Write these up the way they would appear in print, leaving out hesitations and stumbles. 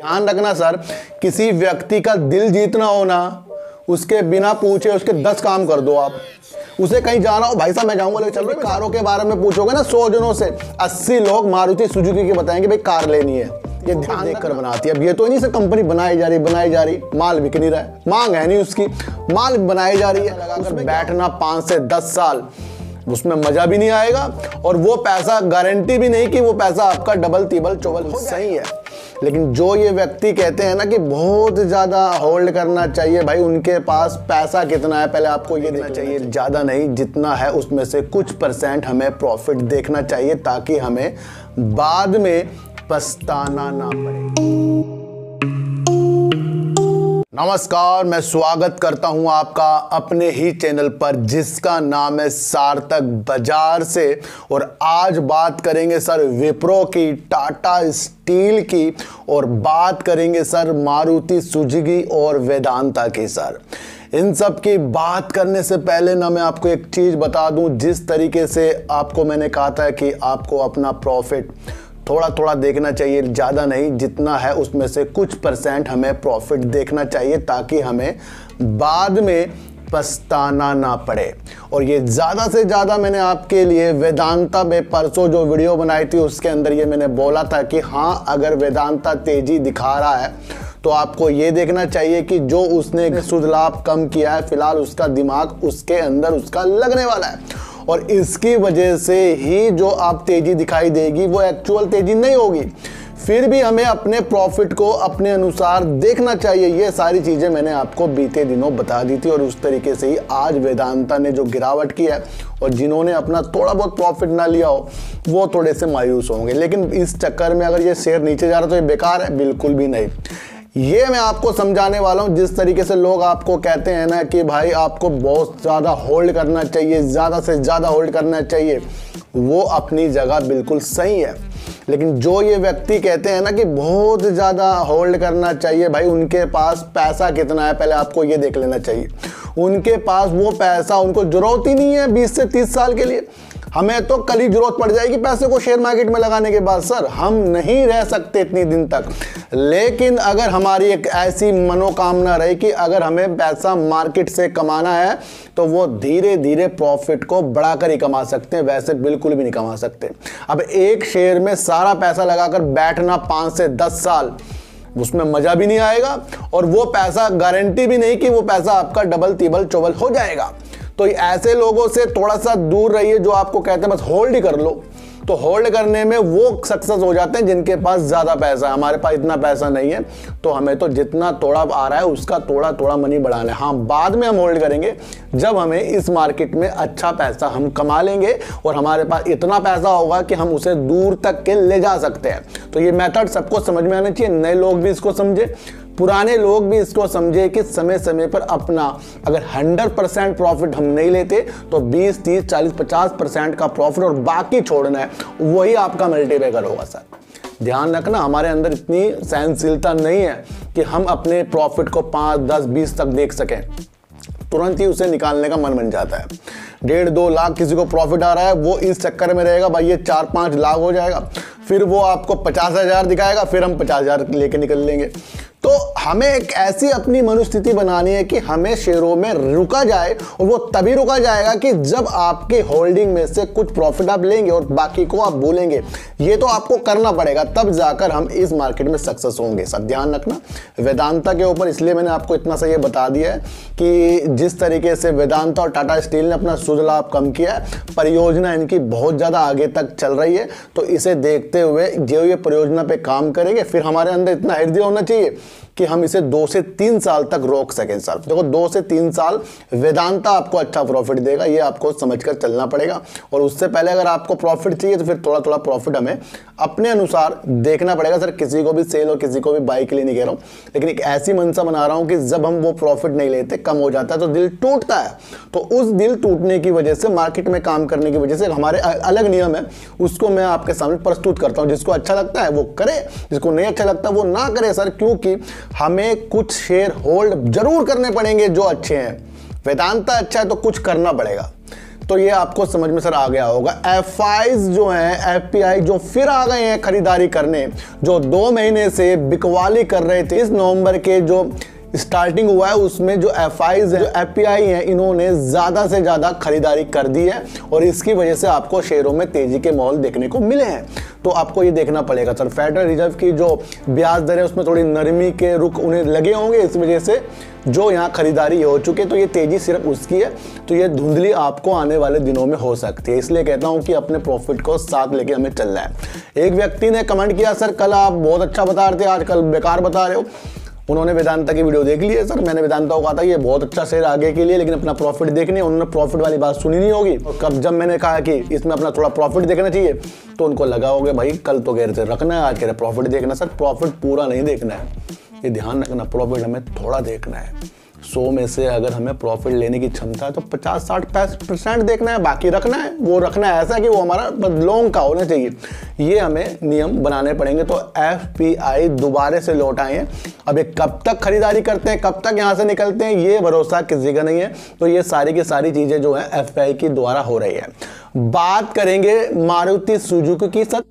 ध्यान रखना सर, किसी व्यक्ति का दिल जीतना हो ना, उसके बिना पूछे उसके 10 काम कर दो आप। उसे कहीं जाना हो, भाई साहब मैं जाऊंगा, लेकिन चलो कारों के बारे में पूछोगे ना 100 जनों से 80 लोग मारुति सुजुकी के बताएंगे भाई कार लेनी है। ये ध्यान देखकर बनाती है। अब ये तो नहीं सर कंपनी बनाई जा रही, माल बिक नहीं रहा है, मांग है नहीं उसकी, माल बनाई जा रही है। लगाकर बैठना 5 से 10 साल, उसमें मजा भी नहीं आएगा और वो पैसा गारंटी भी नहीं कि वो पैसा आपका डबल तिबल चौबल सही है। लेकिन जो ये व्यक्ति कहते हैं ना कि बहुत ज़्यादा होल्ड करना चाहिए, भाई उनके पास पैसा कितना है पहले आपको ये देखना चाहिए। ज़्यादा नहीं, जितना है उसमें से कुछ % हमें प्रॉफिट देखना चाहिए ताकि हमें बाद में पछताना ना पड़े। नमस्कार, मैं स्वागत करता हूं आपका अपने ही चैनल पर जिसका नाम है सार्थक बाजार से। और आज बात करेंगे सर विप्रो की, टाटा स्टील की और बात करेंगे सर मारुति सुजुकी और वेदांता की। सर इन सब की बात करने से पहले ना मैं आपको एक चीज़ बता दूं, जिस तरीके से आपको मैंने कहा था कि आपको अपना प्रॉफिट थोड़ा थोड़ा देखना चाहिए, ज़्यादा नहीं, जितना है उसमें से कुछ % हमें प्रॉफिट देखना चाहिए ताकि हमें बाद में पछताना ना पड़े। और ये ज़्यादा से ज़्यादा मैंने आपके लिए वेदांता में परसों जो वीडियो बनाई थी उसके अंदर ये मैंने बोला था कि हाँ, अगर वेदांता तेज़ी दिखा रहा है तो आपको ये देखना चाहिए कि जो उसने सूद लाभ कम किया है फिलहाल उसका दिमाग उसके अंदर उसका लगने वाला है और इसकी वजह से ही जो आप तेजी दिखाई देगी वो एक्चुअल तेजी नहीं होगी। फिर भी हमें अपने प्रॉफिट को अपने अनुसार देखना चाहिए। ये सारी चीज़ें मैंने आपको बीते दिनों बता दी थी और उस तरीके से ही आज वेदांता ने जो गिरावट की है और जिन्होंने अपना थोड़ा बहुत प्रॉफिट ना लिया हो वो थोड़े से मायूस होंगे। लेकिन इस चक्कर में अगर ये शेयर नीचे जा रहा तो ये बेकार है, बिल्कुल भी नहीं। ये मैं आपको समझाने वाला हूँ। जिस तरीके से लोग आपको कहते हैं ना कि भाई आपको बहुत ज़्यादा होल्ड करना चाहिए, ज़्यादा से ज़्यादा होल्ड करना चाहिए, वो अपनी जगह बिल्कुल सही है। लेकिन जो ये व्यक्ति कहते हैं ना कि बहुत ज़्यादा होल्ड करना चाहिए, भाई उनके पास पैसा कितना है पहले आपको ये देख लेना चाहिए। उनके पास वो पैसा, उनको ज़रूरत ही नहीं है 20 से 30 साल के लिए। हमें तो कल ही जरूरत पड़ जाएगी पैसे को शेयर मार्केट में लगाने के बाद। सर हम नहीं रह सकते इतनी दिन तक। लेकिन अगर हमारी एक ऐसी मनोकामना रहे कि अगर हमें पैसा मार्केट से कमाना है तो वो धीरे धीरे प्रॉफिट को बढ़ाकर ही कमा सकते हैं, वैसे बिल्कुल भी नहीं कमा सकते। अब एक शेयर में सारा पैसा लगाकर बैठना 5 से 10 साल, उसमें मजा भी नहीं आएगा और वो पैसा गारंटी भी नहीं कि वो पैसा आपका डबल तिबल चौबल हो जाएगा। तो ऐसे लोगों से थोड़ा सा दूर रहिए जो आपको कहते हैं बस होल्ड ही कर लो। तो होल्ड करने में वो सक्सेस हो जाते हैं जिनके पास ज़्यादा पैसा है। हमारे पास इतना पैसा नहीं है तो हमें तो जितना थोड़ा आ रहा है उसका थोड़ा थोड़ा मनी बढ़ाना है। हाँ, बाद में हम होल्ड करेंगे जब हमें इस मार्केट में अच्छा पैसा हम कमा लेंगे और हमारे पास इतना पैसा होगा कि हम उसे दूर तक के ले जा सकते हैं। तो ये मेथड सबको समझ में आना चाहिए, नए लोग भी इसको समझे, पुराने लोग भी इसको समझे कि समय समय पर अपना अगर 100% प्रॉफिट हम नहीं लेते तो 20, 30, 40, 50% का प्रॉफिट और बाकी छोड़ना है, वही आपका मल्टीप्लायर होगा। सर ध्यान रखना, हमारे अंदर इतनी सहनशीलता नहीं है कि हम अपने प्रॉफिट को 5, 10, 20 तक देख सकें। तुरंत ही उसे निकालने का मन बन जाता है। 1.5-2 लाख किसी को प्रॉफिट आ रहा है, वो इस चक्कर में रहेगा भाई ये 4-5 लाख हो जाएगा, फिर वो आपको 50,000 दिखाएगा, फिर हम 50,000 लेके निकल लेंगे। तो हमें एक ऐसी अपनी मनोस्थिति बनानी है कि हमें शेयरों में रुका जाए और वो तभी रुका जाएगा कि जब आपके होल्डिंग में से कुछ प्रॉफिट आप लेंगे और बाकी को आप भूलेंगे। ये तो आपको करना पड़ेगा, तब जाकर हम इस मार्केट में सक्सेस होंगे। सब ध्यान रखना वेदांता के ऊपर, इसलिए मैंने आपको इतना सा ये बता दिया है कि जिस तरीके से वेदांता और टाटा स्टील ने अपना सूद लाभ कम किया है, परियोजना इनकी बहुत ज़्यादा आगे तक चल रही है। तो इसे देखते हुए जो ये परियोजना पे काम करेंगे, फिर हमारे अंदर इतना हृदय होना चाहिए कि हम इसे 2 से 3 साल तक रोक सकें। सर देखो 2 से 3 साल वेदांता आपको अच्छा प्रॉफिट देगा, ये आपको समझकर चलना पड़ेगा। और उससे पहले अगर आपको प्रॉफिट चाहिए तो फिर थोड़ा थोड़ा प्रॉफिट हमें अपने अनुसार देखना पड़ेगा। सर किसी को भी सेल और किसी को भी बाई के लिए नहीं कह रहा हूँ, लेकिन एक ऐसी मनसा बना रहा हूँ कि जब हम वो प्रॉफिट नहीं लेते, कम हो जाता है तो दिल टूटता है। तो उस दिल टूटने की वजह से, मार्केट में काम करने की वजह से हमारे अलग नियम है, उसको मैं आपके सामने प्रस्तुत करता हूँ। जिसको अच्छा लगता है वो करे, जिसको नहीं अच्छा लगता वो ना करे। सर क्योंकि हमें कुछ शेयर होल्ड जरूर करने पड़ेंगे जो अच्छे हैं। वेदांता अच्छा है तो कुछ करना पड़ेगा। तो ये आपको समझ में सर आ गया होगा। एफआईज जो हैं, एफपीआई जो फिर आ गए हैं खरीदारी करने, जो 2 महीने से बिकवाली कर रहे थे। इस नवंबर के जो स्टार्टिंग हुआ है उसमें जो एफआईज है, जो एफपीआई हैं, इन्होंने ज्यादा से ज्यादा खरीदारी कर दी है और इसकी वजह से आपको शेयरों में तेजी के माहौल देखने को मिले हैं। तो आपको ये देखना पड़ेगा सर, फेडरल रिजर्व की जो ब्याज दर है उसमें थोड़ी नरमी के रुख उन्हें लगे होंगे, इस वजह से जो यहाँ खरीदारी हो चुकी है, तो ये तेजी सिर्फ उसकी है। तो ये धुंधली आपको आने वाले दिनों में हो सकती है, इसलिए कहता हूँ कि अपने प्रॉफिट को साथ लेके हमें चलना है। एक व्यक्ति ने कमेंट किया, सर कल आप बहुत अच्छा बता रहे थे, आज कल बेकार बता रहे हो। उन्होंने वेदांता की वीडियो देख ली है सर, मैंने वेदांता को कहा था ये बहुत अच्छा शेयर आगे के लिए, लेकिन अपना प्रॉफिट देखने, उन्होंने प्रॉफिट वाली बात सुनी नहीं होगी। और कब जब मैंने कहा कि इसमें अपना थोड़ा प्रॉफिट देखना चाहिए, तो उनको लगा होगा भाई कल तो कह रहे थे रखना है, आज कह रहे प्रॉफिट देखना। सर प्रॉफिट पूरा नहीं देखना है, ये ध्यान रखना, प्रॉफिट हमें थोड़ा देखना है। 100 में से अगर हमें प्रॉफिट लेने की क्षमता है तो 50-60% देखना है, बाकी रखना है। वो रखना है ऐसा कि वो हमारा लॉन्ग का होना चाहिए, ये हमें नियम बनाने पड़ेंगे। तो एफपीआई दोबारा से लौट आए हैं। अब ये कब तक खरीदारी करते हैं, कब तक यहाँ से निकलते हैं, ये भरोसा किसी का नहीं है। तो ये सारी की सारी चीजें जो है एफपीआई के द्वारा हो रही है। बात करेंगे मारुति सुजुकी की सर,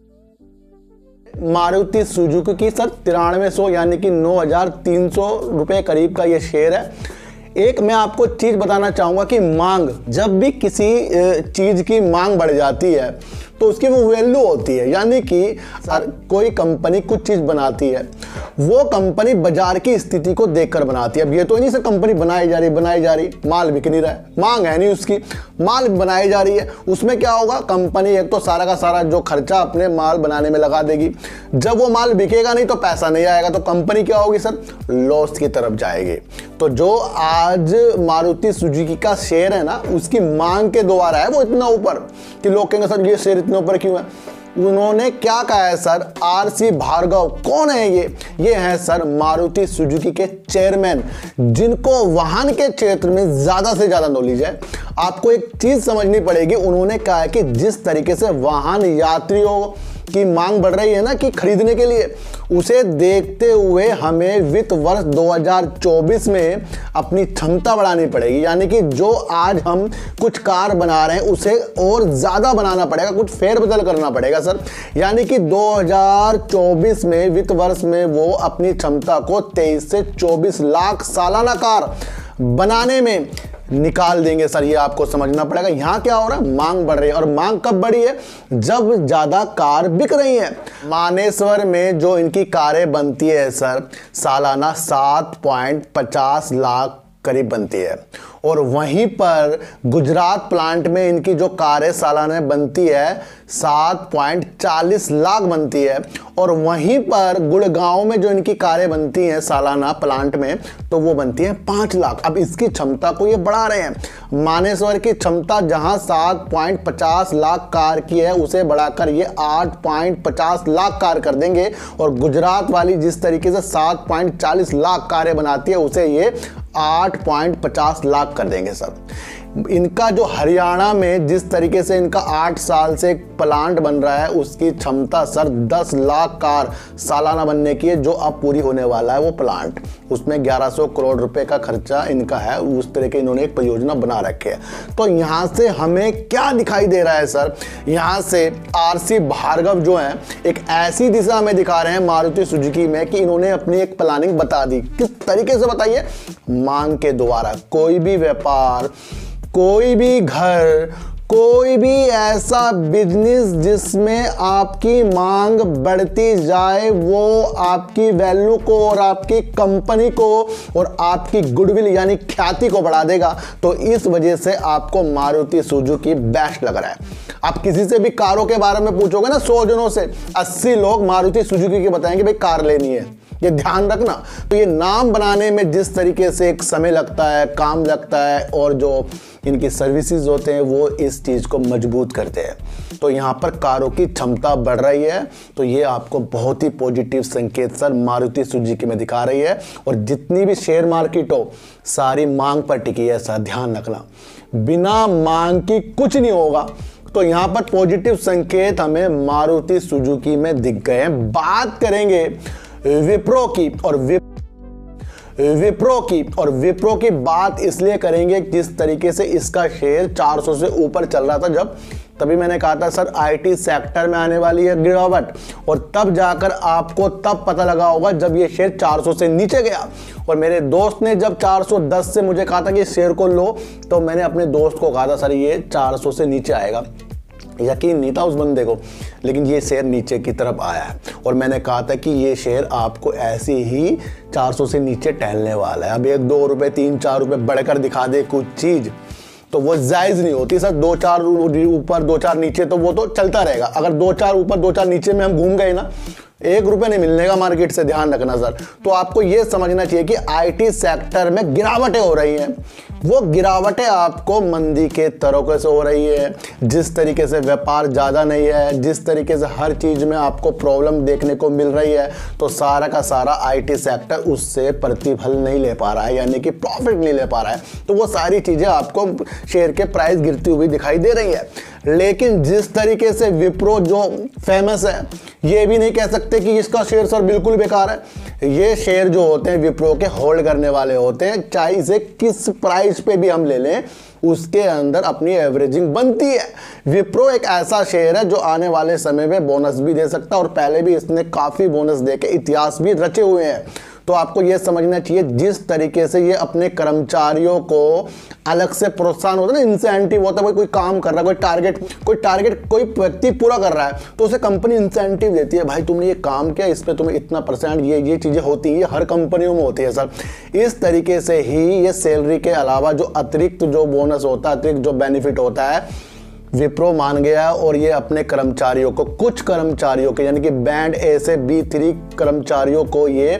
मारुति सुजुकी की सर 9300 यानी कि 9300 रुपए करीब का ये शेयर है। एक मैं आपको चीज बताना चाहूंगा कि मांग, जब भी किसी चीज की मांग बढ़ जाती है तो उसकी वो वैल्यू होती है। यानी कि कोई कंपनी कुछ चीज बनाती है, वो कंपनी बाजार की स्थिति को देखकर बनाती है। अब ये तो नहीं सर कंपनी बनाई जा रही, माल बिक नहीं रहा है, मांग है नहीं उसकी, माल बनाई जा रही है। उसमें क्या होगा, कंपनी एक तो सारा का सारा जो खर्चा अपने माल बनाने में लगा देगी। जब वो माल बिकेगा नहीं तो पैसा नहीं आएगा, तो कंपनी क्या होगी सर, लॉस की तरफ जाएगी। तो जो आज मारुति सुजुकी का शेयर है ना, उसकी मांग के द्वारा है वो इतना ऊपर कि लोग कहेंगे सर ये शेयर इतने ऊपर क्यों है। उन्होंने क्या कहा है सर, आरसी भार्गव कौन है ये हैं सर मारुति सुजुकी के चेयरमैन, जिनको वाहन के क्षेत्र में ज्यादा से ज्यादा नॉलेज है। आपको एक चीज समझनी पड़ेगी, उन्होंने कहा है कि जिस तरीके से वाहन यात्रियों की मांग बढ़ रही है ना कि खरीदने के लिए, उसे देखते हुए हमें वित्त वर्ष 2024 में अपनी क्षमता बढ़ानी पड़ेगी। यानी कि जो आज हम कुछ कार बना रहे हैं उसे और ज्यादा बनाना पड़ेगा, कुछ फेरबदल करना पड़ेगा सर। यानी कि 2024 में वित्त वर्ष में वो अपनी क्षमता को 23 से 24 लाख सालाना कार बनाने में निकाल देंगे सर। ये आपको समझना पड़ेगा। यहां क्या हो रहा है, मांग बढ़ रही है। और मांग कब बढ़ी है, जब ज्यादा कार बिक रही है। मानेसर में जो इनकी कारें बनती है सर, सालाना 7.50 लाख करीब बनती है। और वहीं पर गुजरात प्लांट में इनकी जो कारें सालाना बनती है 7.40 लाख बनती है। और वहीं पर गुड़गांव में जो इनकी कारें बनती हैं सालाना प्लांट में, तो वो बनती है 5 लाख। अब इसकी क्षमता को ये बढ़ा रहे हैं। मानेसर की क्षमता जहां 7.50 लाख कार की है, उसे बढ़ाकर ये 8.50 लाख कार कर देंगे। और गुजरात वाली जिस तरीके से 7.40 लाख कारें बनाती है, उसे ये 8.50 लाख कर देंगे सर। इनका जो हरियाणा में जिस तरीके से इनका 8 साल से एक प्लांट बन रहा है, उसकी क्षमता सर 10 लाख कार सालाना बनने की है, जो अब पूरी होने वाला है वो प्लांट। उसमें 1100 करोड़ रुपए का खर्चा इनका है। उस तरह के इन्होंने एक परियोजना बना रखी है। तो यहाँ से हमें क्या दिखाई दे रहा है सर, यहाँ से आरसी भार्गव जो है एक ऐसी दिशा में दिखा रहे हैं मारुति सुजुकी में कि इन्होंने अपनी एक प्लानिंग बता दी। किस तरीके से बताइए, मांग के द्वारा। कोई भी व्यापार, कोई भी घर, कोई भी ऐसा बिजनेस जिसमें आपकी मांग बढ़ती जाए, वो आपकी वैल्यू को और आपकी कंपनी को और आपकी गुडविल यानी ख्याति को बढ़ा देगा। तो इस वजह से आपको मारुति सुजुकी बेस्ट लग रहा है। आप किसी से भी कारों के बारे में पूछोगे ना, 100 जनों से 80 लोग मारुति सुजुकी के बताएंगे भाई कार लेनी है। ये ध्यान रखना। तो ये नाम बनाने में जिस तरीके से एक समय लगता है, काम लगता है, और जो इनकी सर्विसेज होते हैं वो इस चीज़ को मजबूत करते हैं। तो यहाँ पर कारों की क्षमता बढ़ रही है। तो ये आपको बहुत ही पॉजिटिव संकेत सर मारुति सुजुकी में दिखा रही है। और जितनी भी शेयर मार्केट हो, सारी मांग पर टिकी है सर, ध्यान रखना। बिना मांग की कुछ नहीं होगा। तो यहाँ पर पॉजिटिव संकेत हमें मारुति सुजुकी में दिख गए हैं। बात करेंगे विप्रो की। और विप्रो की। और विप्रो की बात इसलिए करेंगे जिस तरीके से इसका शेयर 400 से ऊपर चल रहा था जब, तभी मैंने कहा था सर आईटी सेक्टर में आने वाली है गिरावट, और तब जाकर आपको तब पता लगा होगा जब ये शेयर 400 से नीचे गया। और मेरे दोस्त ने जब 410 से मुझे कहा था कि शेयर को लो, तो मैंने अपने दोस्त को कहा था सर ये 400 से नीचे आएगा। यकीन नहीं था उस बंदे को, लेकिन ये शेयर नीचे की तरफ आया है और मैंने कहा था कि ये शेयर आपको ऐसे ही 400 से नीचे टहलने वाला है। अब 1-2 रुपए 3-4 रुपए बढ़कर दिखा दे कुछ चीज़ तो वो जायज़ नहीं होती सर। 2-4 ऊपर 2-4 नीचे तो वो तो चलता रहेगा। अगर 2-4 ऊपर 2-4 नीचे में हम घूम गए ना, 1 रुपये नहीं मिलने का मार्केट से, ध्यान रखना सर। तो आपको ये समझना चाहिए कि आईटी सेक्टर में गिरावटें हो रही हैं। वो गिरावटें आपको मंदी के तरीके से हो रही है, जिस तरीके से व्यापार ज़्यादा नहीं है, जिस तरीके से हर चीज़ में आपको प्रॉब्लम देखने को मिल रही है, तो सारा का सारा आईटी सेक्टर उससे प्रतिफल नहीं ले पा रहा है, यानी कि प्रॉफिट नहीं ले पा रहा है। तो वो सारी चीज़ें आपको शेयर के प्राइस गिरती हुई दिखाई दे रही है। लेकिन जिस तरीके से विप्रो जो फेमस है, ये भी नहीं कह सकते कि इसका शेयर सर बिल्कुल बेकार है। ये शेयर जो होते हैं विप्रो के होल्ड करने वाले होते हैं, चाहे इसे किस प्राइस पे भी हम ले लें उसके अंदर अपनी एवरेजिंग बनती है। विप्रो एक ऐसा शेयर है जो आने वाले समय में बोनस भी दे सकता है और पहले भी इसने काफ़ी बोनस दे के इतिहास भी रचे हुए हैं। तो आपको यह समझना चाहिए जिस तरीके से ये अपने कर्मचारियों को अलग से प्रोत्साहन होता है ना, इंसेंटिव होता है, कोई काम कर रहा है, कोई टारगेट कोई व्यक्ति पूरा कर रहा है तो उसे कंपनी इंसेंटिव देती है, भाई तुमने ये काम किया इस पे तुम्हें इतना %, ये चीज़ें होती हैं, ये हर कंपनियों में होती है सर। इस तरीके से ही ये सैलरी के अलावा जो अतिरिक्त जो बोनस होता है, अतिरिक्त जो बेनिफिट होता है, विप्रो मान गया और ये अपने कर्मचारियों को, कुछ कर्मचारियों के यानी कि बैंड ए से B3 कर्मचारियों को ये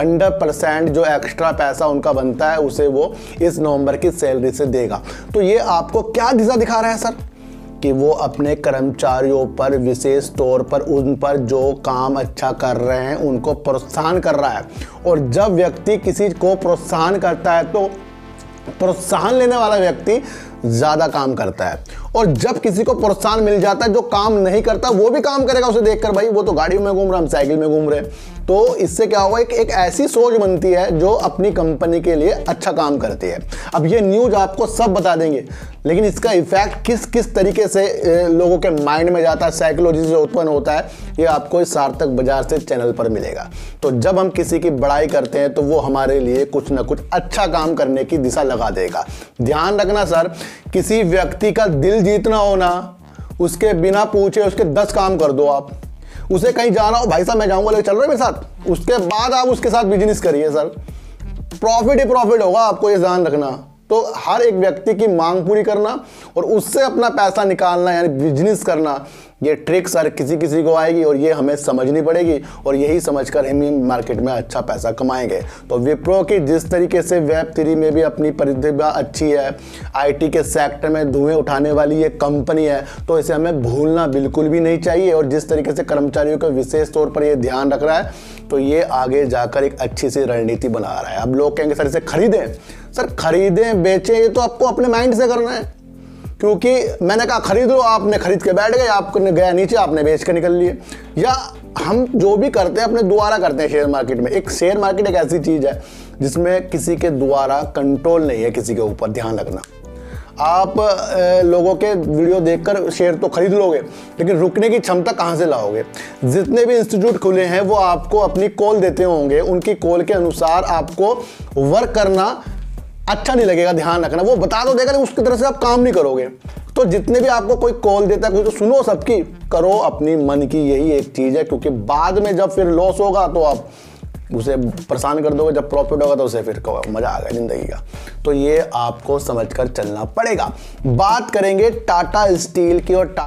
100% जो एक्स्ट्रा पैसा उनका बनता है उसे वो इस नवंबर की सैलरी से देगा। तो ये आपको क्या दिशा दिखा रहा है सर कि वो अपने कर्मचारियों पर विशेष तौर पर उन पर जो काम अच्छा कर रहे हैं उनको प्रोत्साहन कर रहा है। और जब व्यक्ति किसी को प्रोत्साहन करता है तो प्रोत्साहन लेने वाला व्यक्ति ज़्यादा काम करता है, और जब किसी को प्रोत्साहन मिल जाता है जो काम नहीं करता वो भी काम करेगा उसे देखकर, भाई वो तो गाड़ी में घूम रहा, हम साइकिल में घूम रहे। तो इससे क्या होगा, एक ऐसी सोच बनती है जो अपनी कंपनी के लिए अच्छा काम करती है। अब ये न्यूज़ आपको सब बता देंगे, लेकिन इसका इफेक्ट किस किस तरीके से लोगों के माइंड में जाता है, साइकोलॉजी से उत्पन्न होता है, ये आपको इस सार्थक बाजार से चैनल पर मिलेगा। तो जब हम किसी की बड़ाई करते हैं तो वो हमारे लिए कुछ ना कुछ अच्छा काम करने की दिशा लगा देगा। ध्यान रखना सर, किसी व्यक्ति का दिल जीतना हो ना, उसके बिना पूछे उसके 10 काम कर दो। आप उसे कहीं जाना हो, भाई साहब मैं जाऊंगा, लेकिन चल रहे हो मेरे साथ, उसके बाद आप उसके साथ बिजनेस करिए सर, प्रॉफिट ही प्रॉफिट होगा, आपको ये ध्यान रखना। तो हर एक व्यक्ति की मांग पूरी करना और उससे अपना पैसा निकालना यानी बिजनेस करना, ये ट्रिक सर किसी किसी को आएगी और ये हमें समझनी पड़ेगी और यही समझकर हम मार्केट में अच्छा पैसा कमाएंगे। तो विप्रो की जिस तरीके से वेब3 में भी अपनी प्रतिभा अच्छी है, आईटी के सेक्टर में धुएं उठाने वाली ये कंपनी है, तो इसे हमें भूलना बिल्कुल भी नहीं चाहिए। और जिस तरीके से कर्मचारियों का विशेष तौर पर ये ध्यान रख रहा है, तो ये आगे जाकर एक अच्छी सी रणनीति बना रहा है। अब लोग कहेंगे सर इसे खरीदें, सर खरीदें बेचें ये तो आपको अपने माइंड से करना है, क्योंकि मैंने कहा खरीद लो, आपने खरीद के बैठ गए, आपने गया नीचे, आपने बेच के निकल लिए। या हम जो भी करते हैं अपने द्वारा करते हैं शेयर मार्केट में। एक शेयर मार्केट एक ऐसी चीज़ है जिसमें किसी के द्वारा कंट्रोल नहीं है किसी के ऊपर, ध्यान रखना। आप लोगों के वीडियो देखकर शेयर तो खरीद लोगे, लेकिन रुकने की क्षमता कहाँ से लाओगे। जितने भी इंस्टीट्यूट खुले हैं वो आपको अपनी कॉल देते होंगे, उनकी कॉल के अनुसार आपको वर्क करना अच्छा नहीं लगेगा, ध्यान रखना। वो बता तो देगा लेकिन उसकी तरह से आप काम नहीं करोगे। तो जितने भी आपको कोई कॉल देता है, कोई तो सुनो सबकी, करो अपनी मन की, यही एक चीज़ है। क्योंकि बाद में जब फिर लॉस होगा तो आप उसे परेशान कर दोगे, जब प्रॉफिट होगा तो उसे फिर मजा आ गया जिंदगी का। तो ये आपको समझकर चलना पड़ेगा। बात करेंगे टाटा स्टील की, और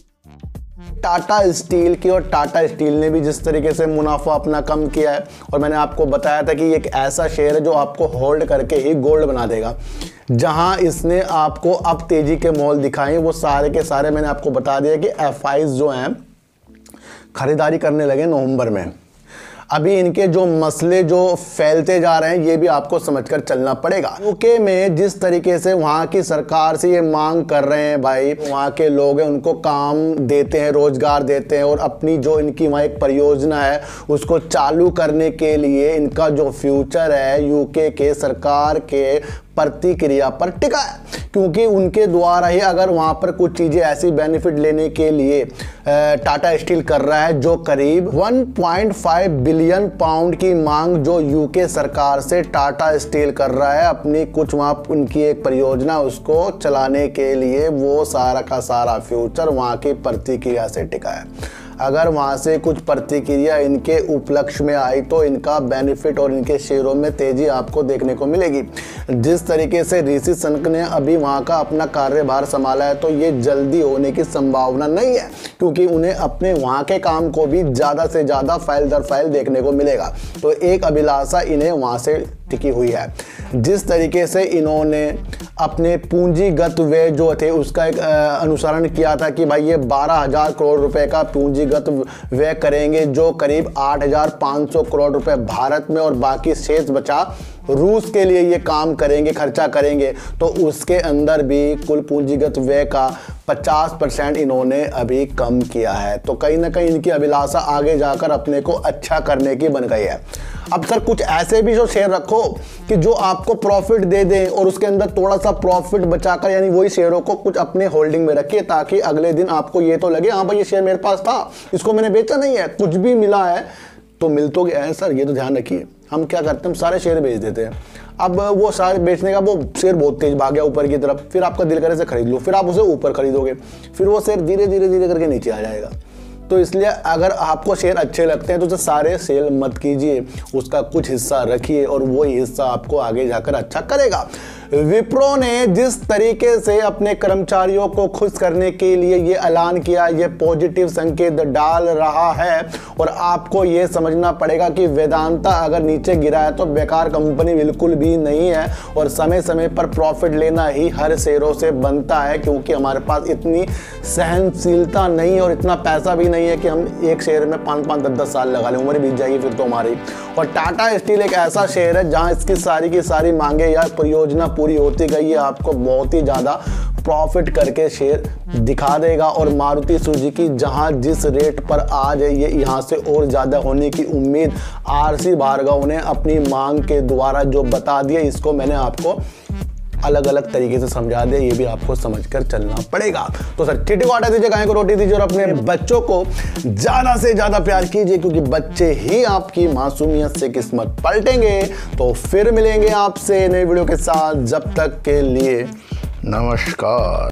टाटा स्टील ने भी जिस तरीके से मुनाफा अपना कम किया है, और मैंने आपको बताया था कि ये एक ऐसा शेयर है जो आपको होल्ड करके ही गोल्ड बना देगा। जहां इसने आपको अब तेजी के मोल दिखाए वो सारे के सारे मैंने आपको बता दिया कि एफआईज जो हैं खरीदारी करने लगे नवंबर में। अभी इनके जो मसले जो फैलते जा रहे हैं ये भी आपको समझकर चलना पड़ेगा। यूके में जिस तरीके से वहाँ की सरकार से ये मांग कर रहे हैं भाई, वहाँ के लोग हैं उनको काम देते हैं, रोजगार देते हैं, और अपनी जो इनकी वहाँ एक परियोजना है उसको चालू करने के लिए इनका जो फ्यूचर है यूके के सरकार के प्रतिक्रिया पर टिका है, क्योंकि उनके द्वारा ही अगर वहाँ पर कुछ चीज़ें ऐसी बेनिफिट लेने के लिए टाटा स्टील कर रहा है, जो करीब 1.5 बिलियन पाउंड की मांग जो यूके सरकार से टाटा स्टील कर रहा है अपनी कुछ वहाँ उनकी एक परियोजना उसको चलाने के लिए, वो सारा का सारा फ्यूचर वहाँ की प्रतिक्रिया से टिका है। अगर वहाँ से कुछ प्रतिक्रिया इनके उपलक्ष्य में आई तो इनका बेनिफिट और इनके शेयरों में तेजी आपको देखने को मिलेगी। जिस तरीके से ऋषि सुनक ने अभी वहाँ का अपना कार्यभार संभाला है तो ये जल्दी होने की संभावना नहीं है, क्योंकि उन्हें अपने वहाँ के काम को भी ज़्यादा से ज़्यादा फाइल दर फाइल देखने को मिलेगा। तो एक अभिलाषा इन्हें वहाँ से टिकी हुई है। जिस तरीके से इन्होंने अपने पूंजीगत व्यय जो थे उसका एक अनुसरण किया था कि भाई ये 12,000 करोड़ रुपए का पूंजीगत व्यय करेंगे, जो करीब 8,500 करोड़ रुपए भारत में और बाकी शेष बचा रूस के लिए ये काम करेंगे, खर्चा करेंगे। तो उसके अंदर भी कुल पूंजीगत व्यय का 50% इन्होंने अभी कम किया है। तो कहीं ना कहीं इनकी अभिलाषा आगे जाकर अपने को अच्छा करने की बन गई है। अब सर कुछ ऐसे भी जो शेयर रखो कि जो आपको प्रॉफिट दे दें और उसके अंदर थोड़ा सा प्रॉफिट बचाकर, यानी वही शेयरों को कुछ अपने होल्डिंग में रखिए, ताकि अगले दिन आपको ये तो लगे हाँ भाई ये शेयर मेरे पास था, इसको मैंने बेचा नहीं है, कुछ भी मिला है तो मिल तो गया है। सर ये तो ध्यान रखिए, हम क्या करते हैं, हम सारे शेयर बेच देते हैं। अब वो सारे बेचने का वो शेयर बहुत तेज भाग गया ऊपर की तरफ, फिर आपका दिल करे से खरीद लो, फिर आप उसे ऊपर खरीदोगे, फिर वो शेयर धीरे धीरे धीरे करके नीचे आ जाएगा। तो इसलिए अगर आपको शेयर अच्छे लगते हैं तो उसे सारे सेल मत कीजिए, उसका कुछ हिस्सा रखिए और वही हिस्सा आपको आगे जाकर अच्छा करेगा। विप्रो ने जिस तरीके से अपने कर्मचारियों को खुश करने के लिए ये ऐलान किया, ये पॉजिटिव संकेत डाल रहा है, और आपको ये समझना पड़ेगा कि वेदांता अगर नीचे गिरा है तो बेकार कंपनी बिल्कुल भी नहीं है, और समय समय पर प्रॉफिट लेना ही हर शेयरों से बनता है, क्योंकि हमारे पास इतनी सहनशीलता नहीं है और इतना पैसा भी नहीं है कि हम एक शेयर में 5-5, 10-10 साल लगा लें, उम्र बीत जाएगी फिर तो हमारी। और टाटा स्टील एक ऐसा शेयर है जहां इसकी सारी की सारी मांगे या परियोजना पूरी होती गई है, आपको बहुत ही ज़्यादा प्रॉफिट करके शेयर दिखा देगा। और मारुति सुजुकी जहां जिस रेट पर आज है ये यहाँ से और ज़्यादा होने की उम्मीद आरसी भार्गव ने अपनी मांग के द्वारा जो बता दिया, इसको मैंने आपको अलग अलग तरीके से समझा दे, ये भी आपको समझकर चलना पड़ेगा। तो सर टिटी को आटा दीजिए, गाय को रोटी दीजिए और अपने बच्चों को ज्यादा से ज्यादा प्यार कीजिए, क्योंकि बच्चे ही आपकी मासूमियत से किस्मत पलटेंगे। तो फिर मिलेंगे आपसे नई वीडियो के साथ, जब तक के लिए नमस्कार।